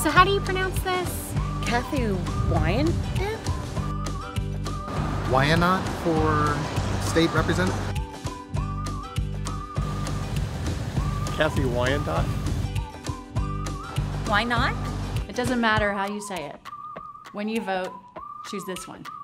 So how do you pronounce this? Kathy Wyenandt? Wyenandt for state representative. Kathy Wyenandt? Why not? It doesn't matter how you say it. When you vote, choose this one.